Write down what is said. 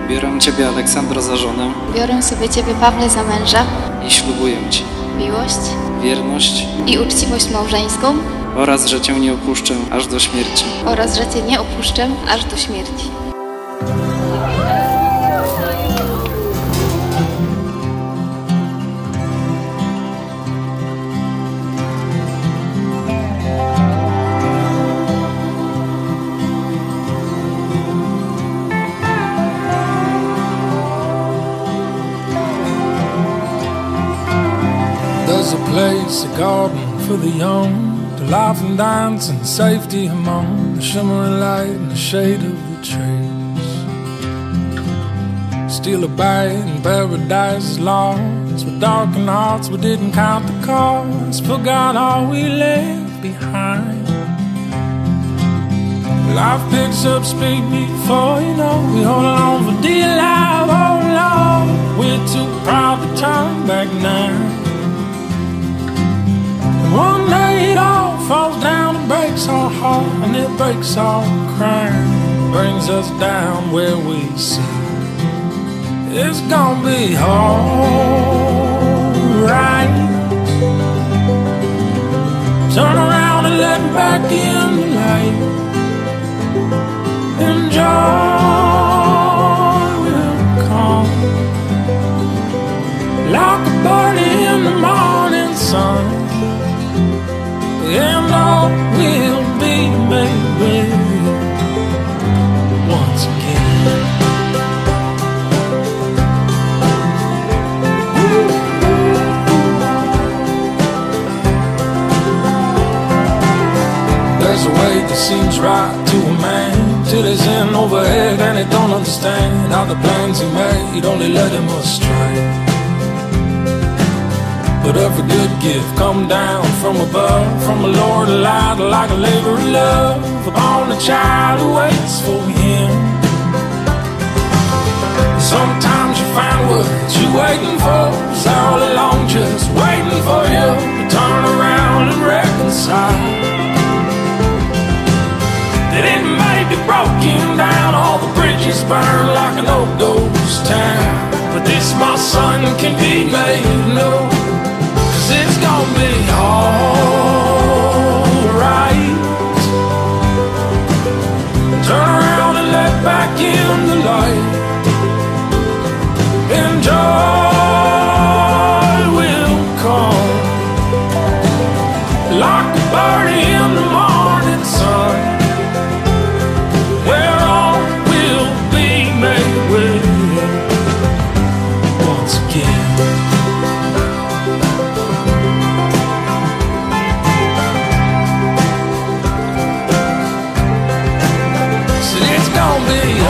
Biorę Ciebie, Aleksandro, za żonę Biorę sobie Ciebie, Pawle, za męża, i ślubuję Ci miłość wierność i uczciwość małżeńską oraz, że Cię nie opuszczę aż do śmierci. oraz, że Cię nie opuszczę aż do śmierci. There's a place, a garden for the young, to laugh and dance in safety among the shimmering light and the shade of the trees. Steal a bite and paradise is lost. With darkened hearts, we didn't count the cost, forgot all we left behind. Life picks up speed before you know, we hold on for dear life, oh Lord. We're too proud to turn back now. One day it all falls down and breaks our heart, and it breaks our crown, brings us down where we see it's gonna be alright. Turn around and let me back in the light, and joy will come like a bird in the morning sun. And all will be made well once again. There's a way that seems right to a man, till he's in overhead and he don't understand how the plans he made only led him astray. But every good gift come down from above, from a Lord alive, like a labor of love upon a child who waits for him. Sometimes you find what you're waiting for is all along just waiting for you to turn around and reconcile. That it may be broken down, all the bridges burn like an old ghost town, but this my son can be made new. It's gonna be alright. Turn around and let back in the light, and joy will come like a bird in the morning sun, where all will be made well once again. It's gonna be